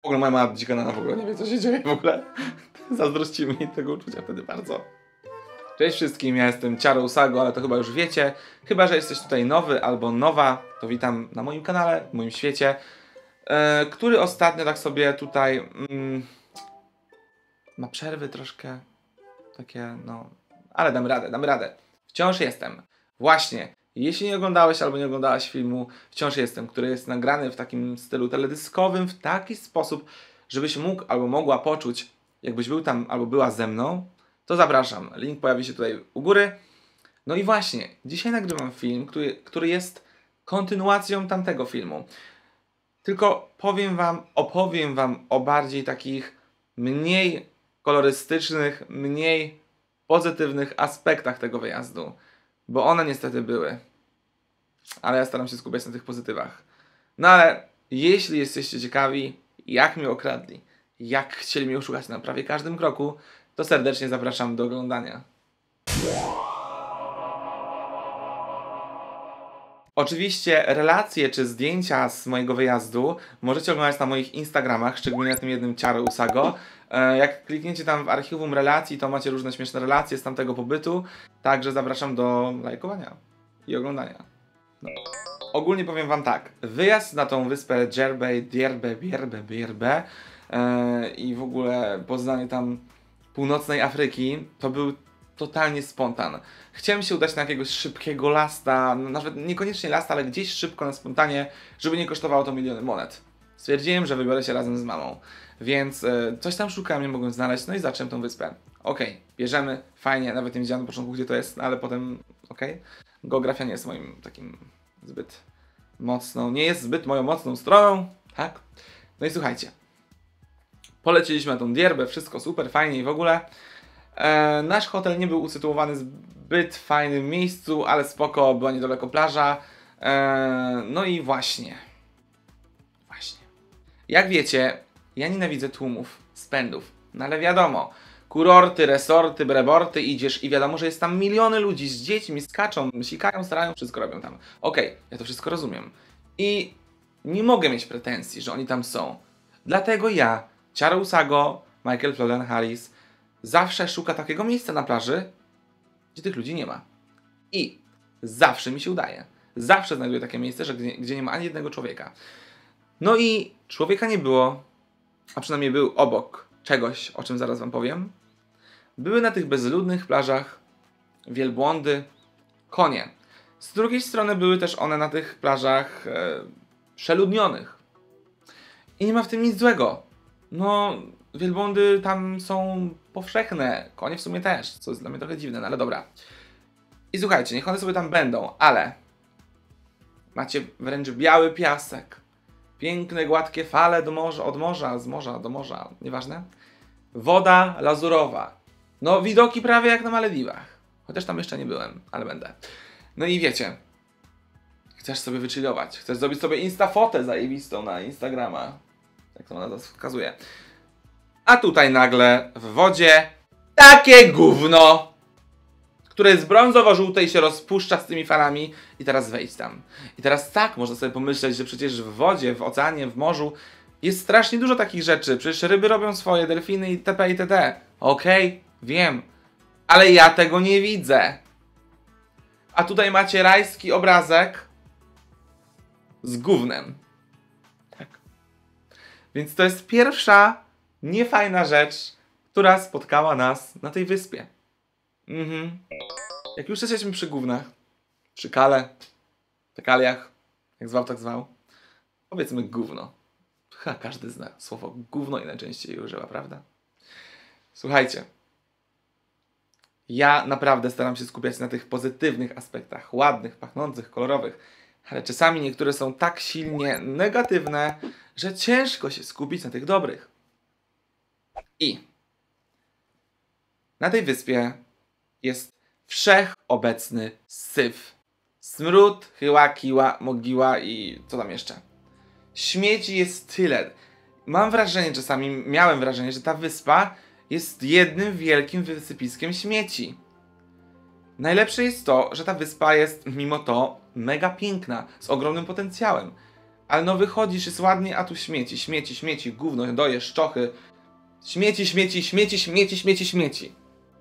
ogóle moja mała dzika nana w ogóle nie wie, co się dzieje w ogóle. Zazdrościmy jej tego uczucia wtedy bardzo. Cześć wszystkim, ja jestem Ciaro Usago, ale to chyba już wiecie. Chyba że jesteś tutaj nowy albo nowa, to witam na moim kanale, w moim świecie, który ostatnio tak sobie tutaj ma przerwy troszkę, takie no, ale damy radę. Wciąż jestem. Właśnie, jeśli nie oglądałeś albo nie oglądałaś filmu, wciąż jestem, który jest nagrany w takim stylu teledyskowym, w taki sposób, żebyś mógł albo mogła poczuć, jakbyś był tam albo była ze mną, to zapraszam. Link pojawi się tutaj u góry. No i właśnie, dzisiaj nagrywam film, który jest kontynuacją tamtego filmu. Tylko opowiem wam o bardziej takich mniej kolorystycznych, mniej pozytywnych aspektach tego wyjazdu. Bo one niestety były. Ale ja staram się skupiać na tych pozytywach. No ale jeśli jesteście ciekawi, jak mnie okradli, jak chcieli mnie oszukać na prawie każdym kroku, to serdecznie zapraszam do oglądania. Oczywiście relacje czy zdjęcia z mojego wyjazdu możecie oglądać na moich Instagramach, szczególnie na tym jednym Ciaro Usago. Jak klikniecie tam w archiwum relacji, to macie różne śmieszne relacje z tamtego pobytu. Także zapraszam do lajkowania i oglądania. No. Ogólnie powiem wam tak, wyjazd na tą wyspę Djerbę i w ogóle poznanie tam północnej Afryki to był totalnie spontan. Chciałem się udać na jakiegoś szybkiego lasta, nawet niekoniecznie lasta, ale gdzieś szybko na spontanie, żeby nie kosztowało to miliony monet. Stwierdziłem, że wybiorę się razem z mamą, więc coś tam szukałem, nie mogłem znaleźć, no i zacząłem tą wyspę. Okej, bierzemy, fajnie, nawet nie wiedziałem na początku, gdzie to jest, ale potem, geografia nie jest moim takim zbyt mocną, nie jest zbyt moją mocną stroną, tak? No i słuchajcie, poleciliśmy na tą Djerbę, wszystko super, fajnie i w ogóle. Nasz hotel nie był usytuowany w zbyt fajnym miejscu, ale spoko, była niedaleko plaża. No i właśnie. Jak wiecie, ja nienawidzę tłumów, spędów. No ale wiadomo, kurorty, resorty, breborty, idziesz i wiadomo, że jest tam miliony ludzi z dziećmi, skaczą, sikają, starają, wszystko robią tam. Okej, ja to wszystko rozumiem. I nie mogę mieć pretensji, że oni tam są. Dlatego ja, Ciaro Usago, Michael Florian Harris, zawsze szuka takiego miejsca na plaży, gdzie tych ludzi nie ma. I zawsze mi się udaje. Zawsze znajduję takie miejsce, gdzie nie ma ani jednego człowieka. No i człowieka nie było, a przynajmniej był obok czegoś, o czym zaraz wam powiem. Były na tych bezludnych plażach wielbłądy, konie. Z drugiej strony były też one na tych plażach przeludnionych. I nie ma w tym nic złego. No, wielbłądy tam są powszechne, konie w sumie też, co jest dla mnie trochę dziwne, no ale dobra. I słuchajcie, niech one sobie tam będą, ale macie wręcz biały piasek, piękne, gładkie fale do morza, od morza, z morza do morza, nieważne. Woda lazurowa. No, widoki prawie jak na Malediwach. Chociaż tam jeszcze nie byłem, ale będę. No i wiecie, chcesz sobie wychillować, chcesz zrobić sobie instafotę zajebistą na Instagrama, jak to ona wskazuje. A tutaj nagle w wodzie takie gówno, które jest brązowo-żółte i się rozpuszcza z tymi falami. I teraz wejdź tam. I teraz tak, można sobie pomyśleć, że przecież w wodzie, w oceanie, w morzu jest strasznie dużo takich rzeczy. Przecież ryby robią swoje, delfiny itp. itd. Okej, wiem. Ale ja tego nie widzę. A tutaj macie rajski obrazek z gównem. Tak. Więc to jest pierwsza niefajna rzecz, która spotkała nas na tej wyspie. Jak już jesteśmy przy gównach, przy fekaliach, jak zwał, tak zwał, powiedzmy gówno. Każdy zna słowo gówno i najczęściej je używa, prawda? Słuchajcie, ja naprawdę staram się skupiać na tych pozytywnych aspektach, ładnych, pachnących, kolorowych, ale czasami niektóre są tak silnie negatywne, że ciężko się skupić na tych dobrych. I na tej wyspie jest wszechobecny syf. Smród, chyła, kiła, mogiła i co tam jeszcze. Śmieci jest tyle. Miałem wrażenie, że ta wyspa jest jednym wielkim wysypiskiem śmieci. Najlepsze jest to, że ta wyspa jest mimo to mega piękna, z ogromnym potencjałem. Ale no wychodzisz, jest ładnie, a tu śmieci, śmieci, śmieci, gówno, doje, szczochy. Śmieci, śmieci, śmieci, śmieci, śmieci, śmieci.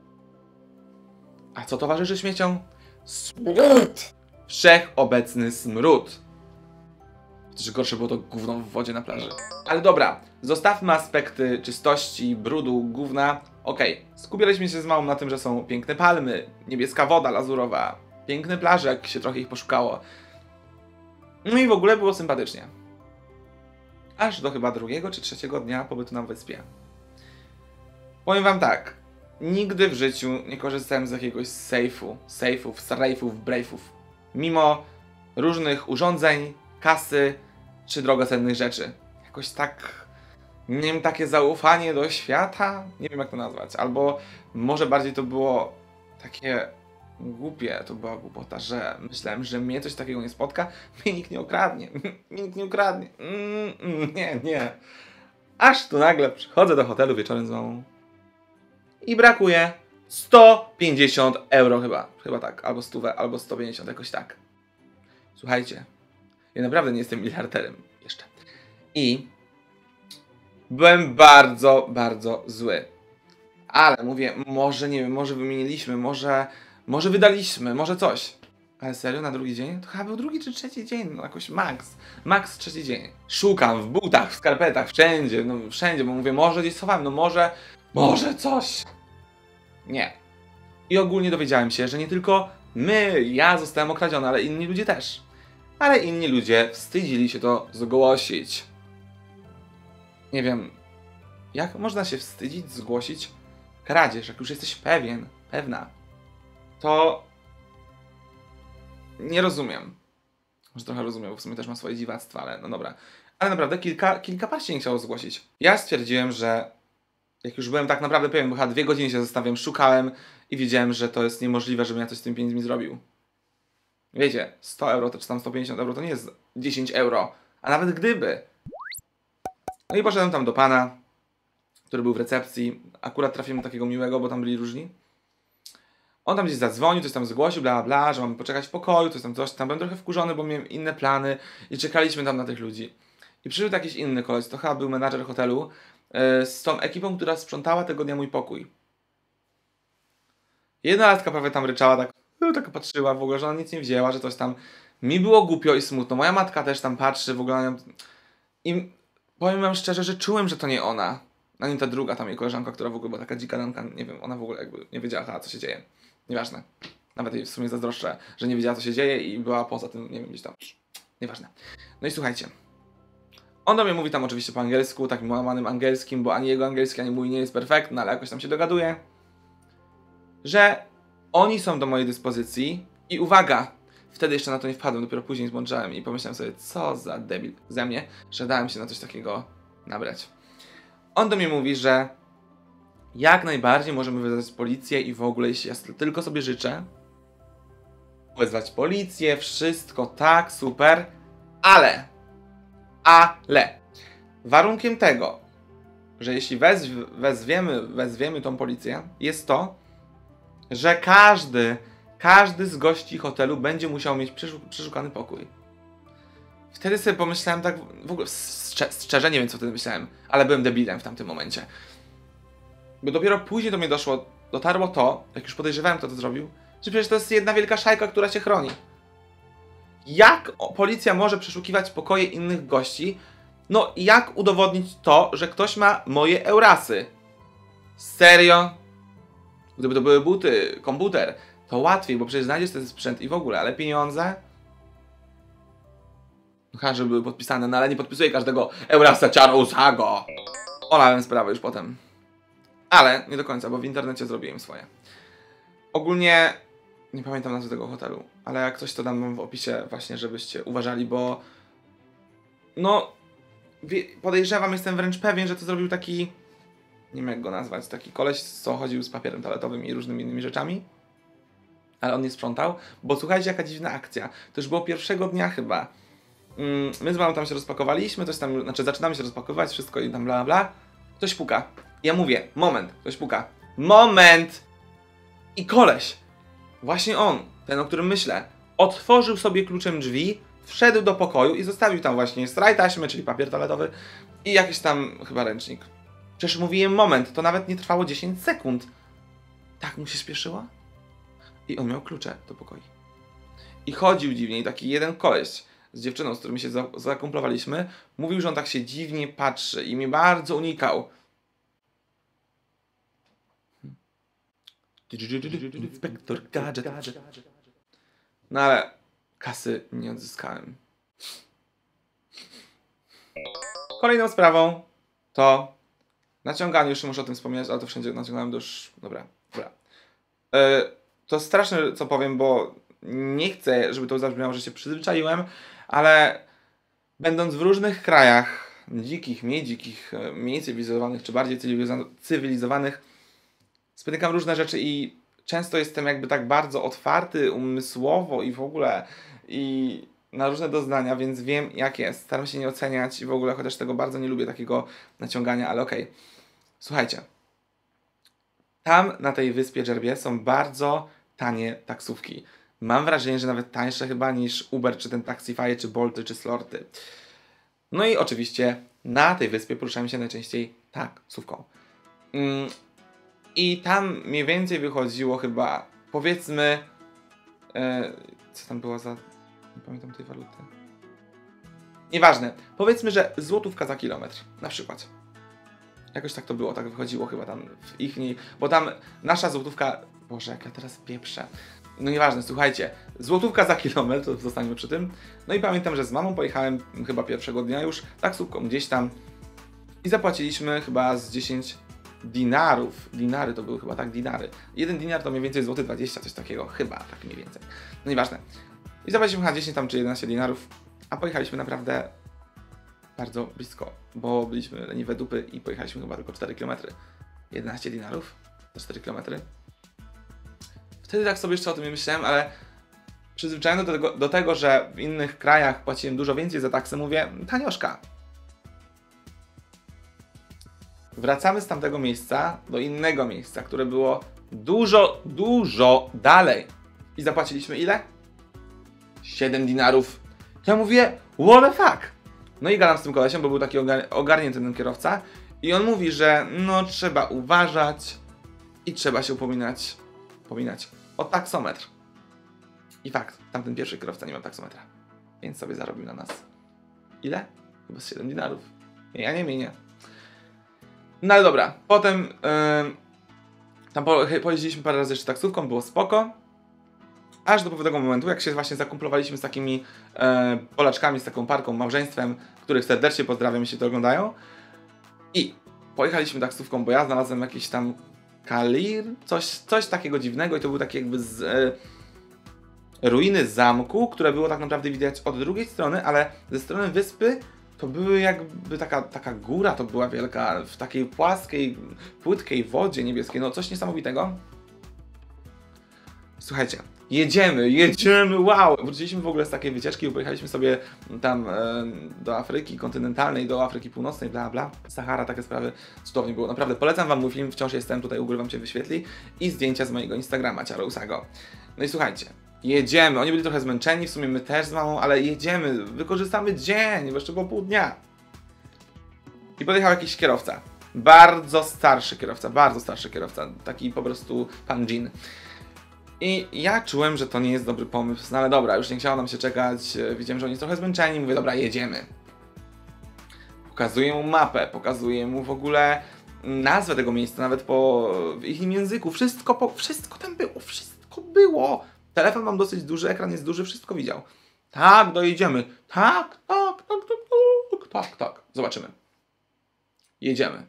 A co towarzyszy śmieciom? Smród! Wszechobecny smród. Chociaż gorsze było to gówno w wodzie na plaży. Ale dobra, zostawmy aspekty czystości, brudu, gówna. Okej, skupialiśmy się z małą na tym, że są piękne palmy, niebieska woda lazurowa, piękne plaże, jak się trochę ich poszukało. No i w ogóle było sympatycznie. Aż do chyba 2. czy 3. dnia pobytu na wyspie. Powiem wam tak, nigdy w życiu nie korzystałem z jakiegoś sejfów, brejfów, mimo różnych urządzeń, kasy czy drogocennych rzeczy. Jakoś tak, nie wiem, takie zaufanie do świata, nie wiem jak to nazwać, albo może bardziej to było takie głupie, to była głupota, że myślałem, że mnie coś takiego nie spotka, mnie nikt nie okradnie, mnie nikt nie ukradnie, nie. Aż tu nagle przychodzę do hotelu wieczorem z mamą i brakuje 150 euro chyba tak, albo 100, albo 150, jakoś tak. Słuchajcie, ja naprawdę nie jestem miliarderem jeszcze. I byłem bardzo, bardzo zły. Ale mówię, może nie wiem, może wymieniliśmy, może wydaliśmy, może coś. Ale serio, na drugi dzień? To chyba był 2. czy 3. dzień, no jakoś max 3. dzień. Szukam w butach, w skarpetach, wszędzie, bo mówię, może gdzieś schowałem, no może coś. Nie. I ogólnie dowiedziałem się, że nie tylko ja zostałem okradziony, ale inni ludzie też. Ale inni ludzie wstydzili się to zgłosić. Nie wiem, jak można się wstydzić zgłosić kradzież, jak już jesteś pewna. To nie rozumiem. Może trochę rozumiem, bo w sumie też mam swoje dziwactwa, ale no dobra. Ale naprawdę kilka par się nie chciało zgłosić. Ja stwierdziłem, że jak już byłem tak naprawdę pewien, bo chyba 2 godziny się zastanawiałem, szukałem i wiedziałem, że to jest niemożliwe, żebym ja coś z tymi pieniędzmi zrobił. Wiecie, 100 euro czy tam 150 euro to nie jest 10 euro, a nawet gdyby. No i poszedłem tam do pana, który był w recepcji. Akurat trafiłem do takiego miłego, bo tam byli różni. On tam gdzieś zadzwonił, coś tam zgłosił, bla bla, że mamy poczekać w pokoju, coś tam. Byłem trochę wkurzony, bo miałem inne plany i czekaliśmy tam na tych ludzi. I przyszedł jakiś inny koleś, to chyba był menadżer hotelu, z tą ekipą, która sprzątała tego dnia mój pokój. Jedna laska prawie tam ryczała, tak patrzyła w ogóle, że ona nic nie wzięła, że coś tam. Mi było głupio i smutno. Moja matka też tam patrzy w ogóle. I powiem wam szczerze, że czułem, że to nie ona. A nie ta druga tam jej koleżanka, która w ogóle była taka dzika damka, nie wiem, ona w ogóle jakby nie wiedziała, co się dzieje. Nieważne. Nawet jej w sumie zazdroszczę, że nie wiedziała, co się dzieje i była poza tym, nie wiem, gdzieś tam. Nieważne. No i słuchajcie. On do mnie mówi tam oczywiście po angielsku, takim łamanym angielskim, bo ani jego angielski, ani mój nie jest perfektny, ale jakoś tam się dogaduje. Że oni są do mojej dyspozycji i uwaga, wtedy jeszcze na to nie wpadłem, dopiero później zmądrzałem i pomyślałem sobie, co za debil ze mnie, że dałem się na coś takiego nabrać. On do mnie mówi, że jak najbardziej możemy wezwać policję i w ogóle, jeśli ja tylko sobie życzę, wezwać policję, wszystko tak, super, ale warunkiem tego, że jeśli wezwiemy tą policję, jest to, że każdy z gości hotelu będzie musiał mieć przeszukany pokój. Wtedy sobie pomyślałem tak, w ogóle szczerze nie wiem co wtedy myślałem, ale byłem debilem w tamtym momencie. Bo dopiero później do mnie dotarło to, jak już podejrzewałem kto to zrobił, że przecież to jest jedna wielka szajka, która się chroni. Jak policja może przeszukiwać pokoje innych gości? No jak udowodnić to, że ktoś ma moje Eurasy? Serio? Gdyby to były buty, komputer, to łatwiej, bo przecież znajdziesz ten sprzęt i w ogóle, ale pieniądze? No chyba, żeby były podpisane, no ale nie podpisuję każdego Eurasa Charosago. Olałem sprawę już potem. Ale nie do końca, bo w internecie zrobiłem swoje. Ogólnie nie pamiętam nazwy tego hotelu, ale jak coś to dam wam w opisie właśnie, żebyście uważali, bo no podejrzewam, jestem wręcz pewien, że to zrobił taki, nie wiem jak go nazwać, taki koleś, co chodził z papierem toaletowym i różnymi innymi rzeczami, ale on nie sprzątał, bo słuchajcie jaka dziwna akcja, to już było pierwszego dnia chyba. My z mamą tam się rozpakowaliśmy, coś tam, znaczy zaczynamy się rozpakowywać, wszystko i tam bla bla, ktoś puka. Ja mówię, moment, ktoś puka. Moment! I koleś, właśnie on, ten o którym myślę, otworzył sobie kluczem drzwi, wszedł do pokoju i zostawił tam właśnie straj taśmy, czyli papier toaletowy i jakiś tam chyba ręcznik. Przecież mówiłem moment, to nawet nie trwało 10 sekund. Tak mu się spieszyło? I on miał klucze do pokoju. I chodził dziwnie i taki jeden koleś z dziewczyną, z którym się zakumplowaliśmy, mówił, że on tak się dziwnie patrzy i mnie bardzo unikał. Inspektor Gadżet. No ale kasy nie odzyskałem. Kolejną sprawą to naciąganie, już muszę o tym wspomnieć, ale to wszędzie naciągałem do już... Dobra. To straszne, co powiem, bo nie chcę, żeby to zabrzmiało, że się przyzwyczaiłem, ale będąc w różnych krajach, dzikich, mniej dzikich, mniej cywilizowanych, czy bardziej cywilizowanych, spotykam różne rzeczy i często jestem jakby tak bardzo otwarty umysłowo i w ogóle i na różne doznania, więc wiem jak jest. Staram się nie oceniać i w ogóle, chociaż tego bardzo nie lubię, takiego naciągania, ale okej. Słuchajcie. Tam na tej wyspie Dżerbie są bardzo tanie taksówki. Mam wrażenie, że nawet tańsze chyba niż Uber, czy ten Taxify, czy Bolty, czy Slorty. No i oczywiście na tej wyspie poruszamy się najczęściej taksówką. I tam mniej więcej wychodziło chyba, powiedzmy, co tam było za... nie pamiętam tej waluty. Nieważne. Powiedzmy, że złotówka za kilometr, na przykład. Jakoś tak to było, tak wychodziło chyba tam w ich bo tam nasza złotówka... Boże, jak ja teraz pieprzę. No nieważne, słuchajcie. Złotówka za kilometr, zostańmy przy tym. No i pamiętam, że z mamą pojechałem chyba pierwszego dnia już taksówką gdzieś tam i zapłaciliśmy chyba z 10 dinarów. Dinary to były chyba, tak, dinary. 1 dinar to mniej więcej złoty 20, coś takiego, chyba, tak mniej więcej. No nieważne. I zapłaciliśmy chyba 10 tam czy 11 dinarów, a pojechaliśmy naprawdę bardzo blisko, bo byliśmy leniwe dupy i pojechaliśmy chyba tylko 4 km. 11 dinarów za 4 km. Wtedy tak sobie jeszcze o tym nie myślałem, ale przyzwyczajony do tego, że w innych krajach płaciłem dużo więcej za taksy, mówię, tanioszka. Wracamy z tamtego miejsca do innego miejsca, które było dużo, dużo dalej. I zapłaciliśmy ile? 7 dinarów. Ja mówię, what the fuck? No i gadam z tym kolesiem, bo był taki ogarnięty ten kierowca. I on mówi, że no trzeba uważać i trzeba się upominać o taksometr. I fakt, tamten pierwszy kierowca nie miał taksometra. Więc sobie zarobił na nas. Ile? Chyba 7 dinarów. Ja nie mienię. No ale dobra, potem tam pojeździliśmy parę razy jeszcze taksówką, było spoko. Aż do pewnego momentu, jak się właśnie zakumplowaliśmy z takimi Polaczkami, z taką parką, małżeństwem, których serdecznie pozdrawiam, jeśli to oglądają. I pojechaliśmy taksówką, bo ja znalazłem jakiś tam kalir, coś takiego dziwnego i to był taki jakby z ruiny zamku, które było tak naprawdę widać od drugiej strony, ale ze strony wyspy to były jakby taka góra, to była wielka, w takiej płaskiej, płytkiej wodzie niebieskiej, no coś niesamowitego. Słuchajcie, jedziemy, wow! Wróciliśmy w ogóle z takiej wycieczki, pojechaliśmy sobie tam do Afryki kontynentalnej, do Afryki Północnej, bla bla, Sahara, takie sprawy, cudownie było. Naprawdę polecam wam mój film, wciąż jestem tutaj, u góry wam się wyświetli i zdjęcia z mojego Instagrama, Ciarousago. No i słuchajcie, jedziemy, oni byli trochę zmęczeni, w sumie my też z mamą, ale jedziemy, wykorzystamy dzień, bo jeszcze było pół dnia. I podjechał jakiś kierowca, bardzo starszy kierowca, taki po prostu pan Jean. I ja czułem, że to nie jest dobry pomysł, no ale dobra, już nie chciało nam się czekać, widziałem, że oni są trochę zmęczeni, mówię, dobra, jedziemy. Pokazuję mu mapę, pokazuję mu w ogóle nazwę tego miejsca, nawet w ich języku, wszystko tam było, wszystko było. Telefon mam dosyć duży, ekran jest duży, wszystko widział. Tak, dojedziemy, tak, zobaczymy. Jedziemy.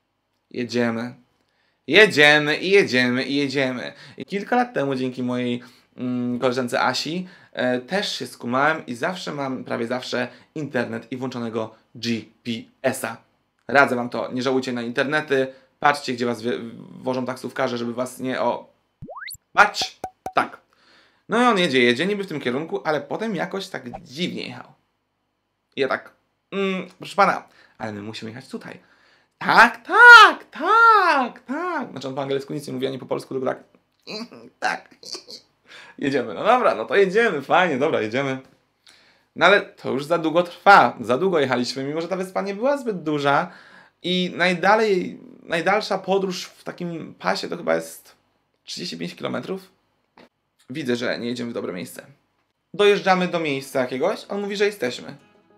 I kilka lat temu dzięki mojej koleżance Asi też się skumałem i zawsze mam, prawie zawsze, internet i włączonego GPS-a. Radzę wam to, nie żałujcie na internety, patrzcie gdzie was wożą taksówkarze, żeby was nie Patrz! Tak. No i on jedzie niby w tym kierunku, ale potem jakoś tak dziwnie jechał. I ja tak, proszę pana, ale my musimy jechać tutaj. Tak. Znaczy on po angielsku nic nie mówi, ani po polsku, tylko tak. Tak. Jedziemy. No dobra, no to jedziemy, fajnie, dobra, jedziemy. No ale to już za długo trwa, za długo jechaliśmy, mimo że ta wyspa nie była zbyt duża i najdalsza podróż w takim pasie to chyba jest 35 km. Widzę, że nie jedziemy w dobre miejsce. Dojeżdżamy do miejsca jakiegoś, on mówi, że jesteśmy.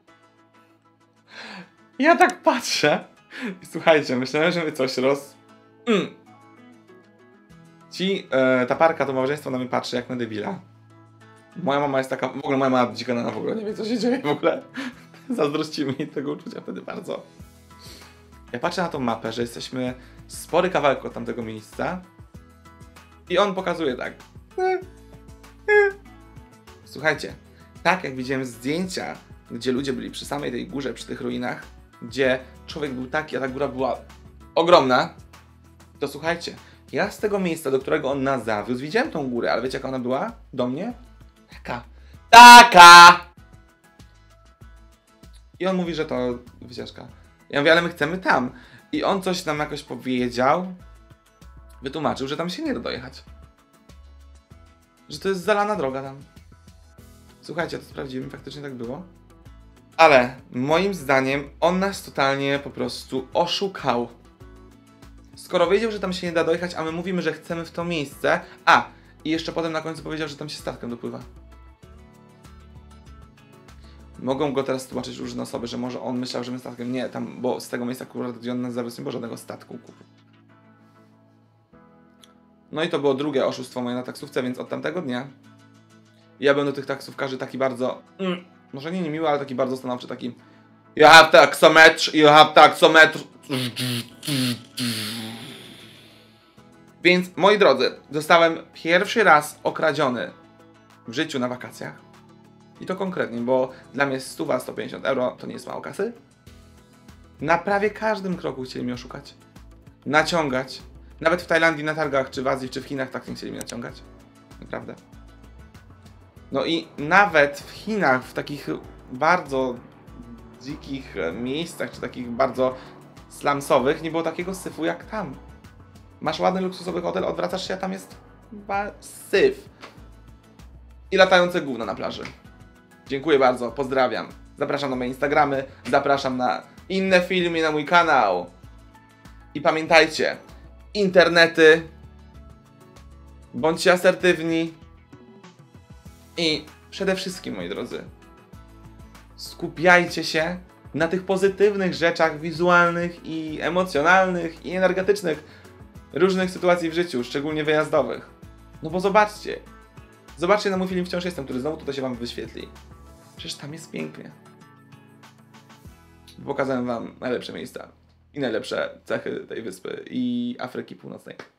Ja tak patrzę i słuchajcie, myślałem, że my coś ta parka, to małżeństwo na mnie patrzy jak na debila. Moja mama jest taka, w ogóle moja mama dzika w ogóle nie wie co się dzieje w ogóle. Zazdrościmy mi tego uczucia wtedy bardzo. Ja patrzę na tą mapę, że jesteśmy spory kawałek od tamtego miejsca i on pokazuje tak. Słuchajcie, tak jak widziałem zdjęcia, gdzie ludzie byli przy samej tej górze, przy tych ruinach, gdzie człowiek był taki, a ta góra była ogromna, to słuchajcie, ja z tego miejsca, do którego on nas zawiózł, widziałem tą górę, ale wiecie jaka ona była? Do mnie? Taka! I on mówi, że to wycieczka. Ja mówię, ale my chcemy tam. I on coś nam jakoś powiedział, wytłumaczył, że tam się nie da dojechać. Że to jest zalana droga tam. Słuchajcie, to sprawdziłem, faktycznie tak było. Ale moim zdaniem on nas totalnie po prostu oszukał. Skoro wiedział, że tam się nie da dojechać, a my mówimy, że chcemy w to miejsce. I jeszcze potem na końcu powiedział, że tam się statkiem dopływa. Mogą go teraz tłumaczyć różne osoby, że może on myślał, że my statkiem. Nie, tam, bo z tego miejsca, gdzie on nas zawiózł, nie było żadnego statku. No i to było drugie oszustwo moje na taksówce, więc od tamtego dnia ja byłem do tych taksówkarzy taki bardzo, może nie niemiły, ale taki bardzo stanowczy, taki you have taxometr. Więc, moi drodzy, zostałem pierwszy raz okradziony w życiu na wakacjach. I to konkretnie, bo dla mnie 150 euro to nie jest mało kasy. Na prawie każdym kroku chcieli mnie oszukać. Naciągać. Nawet w Tajlandii, na targach, czy w Azji, czy w Chinach tak nie chcieli mnie naciągać. Naprawdę. No i nawet w Chinach, w takich bardzo dzikich miejscach, czy takich bardzo slumsowych, nie było takiego syfu jak tam. Masz ładny, luksusowy hotel, odwracasz się, a tam jest syf. I latające gówno na plaży. Dziękuję bardzo, pozdrawiam. Zapraszam na moje Instagramy, zapraszam na inne filmy, na mój kanał. I pamiętajcie, internety, bądźcie asertywni i przede wszystkim, moi drodzy, skupiajcie się na tych pozytywnych rzeczach wizualnych i emocjonalnych i energetycznych różnych sytuacji w życiu, szczególnie wyjazdowych. No bo zobaczcie na mój film Wciąż jestem, który znowu tutaj się wam wyświetli. Przecież tam jest pięknie. Pokazałem wam najlepsze miejsca i najlepsze cechy tej wyspy i Afryki Północnej.